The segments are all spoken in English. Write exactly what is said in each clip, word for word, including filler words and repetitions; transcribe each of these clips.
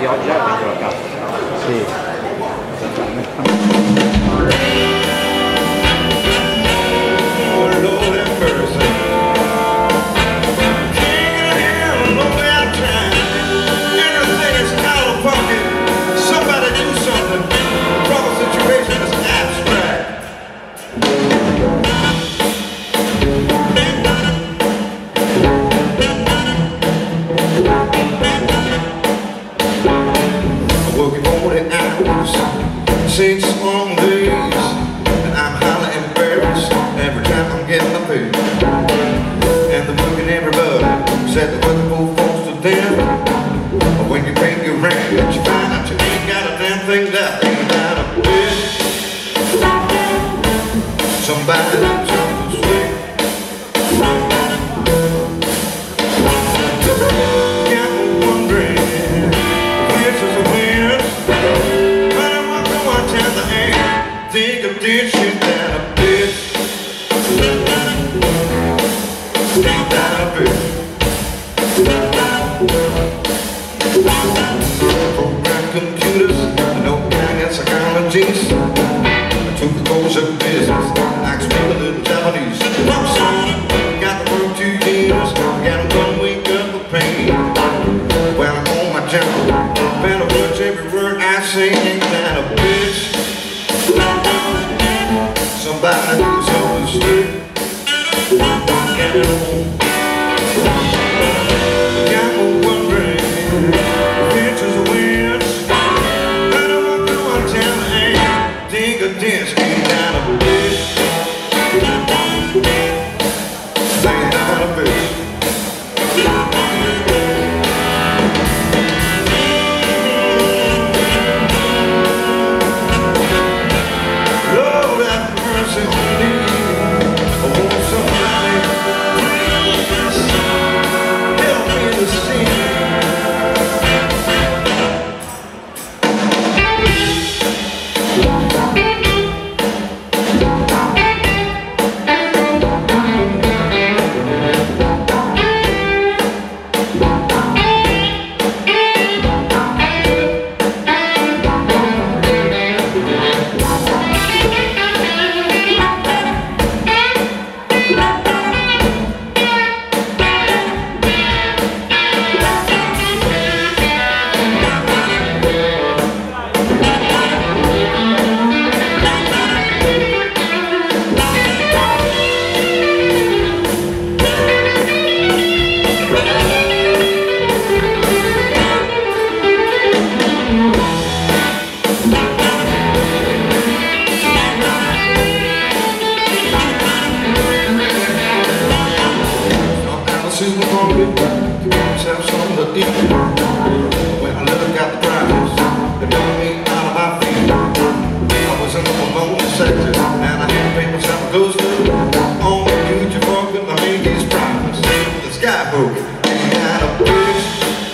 pioggia e meglio la casa. Sì. Six long days, and I'm highly embarrassed every time I'm getting my pay. And the working everybody said the working poor folks to them. But when you pay your rent, you find out you ain't got a damn thing that ain't got a bit. Somebody jump the street. Got me wondering which is the winner. Think of this shit down a bitch. Think down a bitch. Program computers, no kind of psychologies. I took the course of business, I explained a little Japanese. Got to work two years, got one week of pain. Well, I'm on my job, better watch every word I say. Ain't that a bitch? Somebody who's on the street. Get it on. Got me wondering which is the winner. I don't want to go and tell me, hey, think of this, ain't that a bitch? Ain't that a bitch? When I look at the prices, they knocked me out of my feet. I was in the promotion sector, and I had to pay myself a goes through. On the future fucking, I made these profits. The sky broke, ain't got a bitch.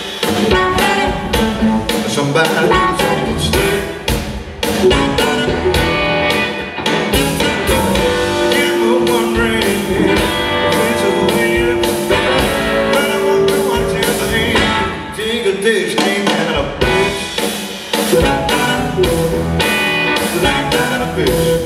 Somebody who's on the street. Get me wondering which of the winds. But I want to watch everything. Think of this, ain't that a bitch? Like that a bitch.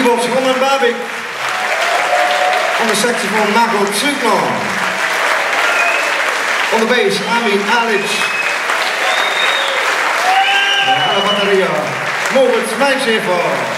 keyboards Ron en Babik. On de saxofoon Marco Zugman. On de bass Amin Alic. En aan de batterij Moritz Mijnschäfer.